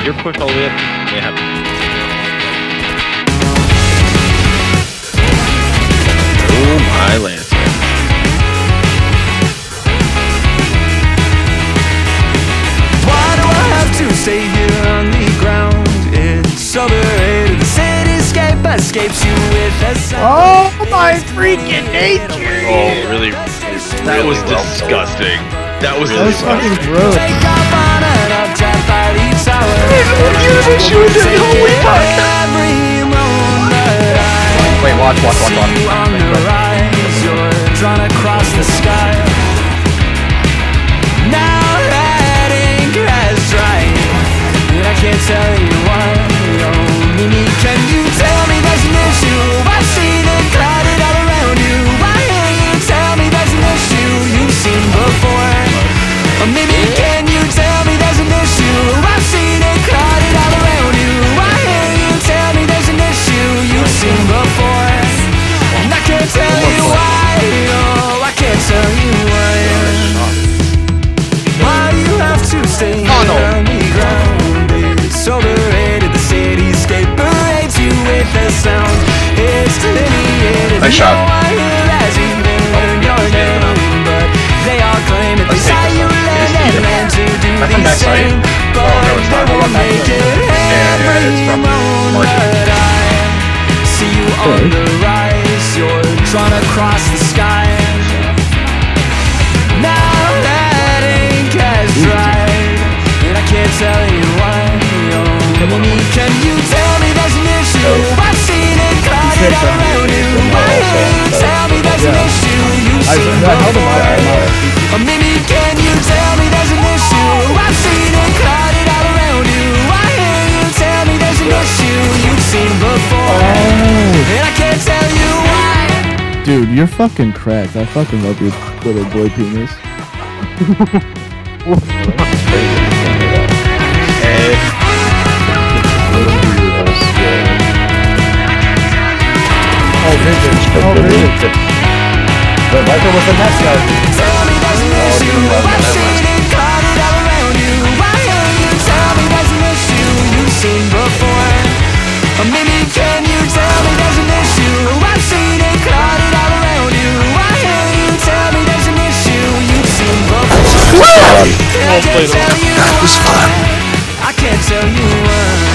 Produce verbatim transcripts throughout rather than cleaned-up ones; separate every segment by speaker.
Speaker 1: you're pushed all the way up, you may have to. Oh my lance.
Speaker 2: Why do I have to stay here on the ground? It's overrated. The cityscape escapes you with a sound.
Speaker 3: Oh my freaking nature!
Speaker 1: Oh, really? That was disgusting. That was
Speaker 3: That was fucking gross.
Speaker 2: Take off on an uptap by the tower.
Speaker 3: Wait, watch, watch, watch, watch.
Speaker 2: You on the rise, you're trying to cross the sky. Now that ink has dried, and I can't tell you why. Oh, Mimi, can you tell me there's an issue? I've seen it crowded all around you. Why can't you tell me there's an issue you've seen before? Or maybe can you tell me there's an issue? I've seen it crowded all around you. Why can't you tell me there's an issue you've seen before? And I can't tell you why. Oh, I can't tell you why. Why you have to stay here on the ground? It's overrated. The cityscape parades you with a sound. It's delineated.
Speaker 3: Nice shot.
Speaker 2: No one here has even learned your name, but they all claim it. They say you learn and learn to do the same, but they won't make it every moment. But I see you on the rise. You're trying to cross the sky. Now that ink has dried, and I can't tell you why. Oh, Mimi, can you tell me there's an issue? I've seen it crowded all around you. Why can't you tell me there's an issue you've seen before? Or Mimi, can you tell me there's an issue? I've seen it crowded all around you. Why can't you tell me there's an issue you've seen before? And I can't tell you why.
Speaker 3: Dude, you're fucking cracked. I fucking love your little boy penis. Oh, vintage. Oh, vintage. But Michael was the next guy.
Speaker 2: Tell me there's an issue. I've seen it crowded all around you. Why can't you tell me there's an issue you've seen before? Or maybe can you tell me there's an issue? I've seen it crowded all around you. Why can't you tell me there's an issue you've seen before? I can't tell you why. I can't tell you why.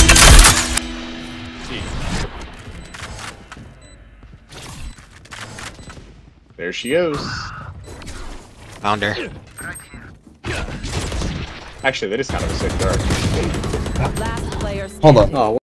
Speaker 4: There she goes.
Speaker 5: Found her.
Speaker 4: Actually, that is kind of a sick dart.
Speaker 6: Last player
Speaker 3: Hold on.
Speaker 4: Oh,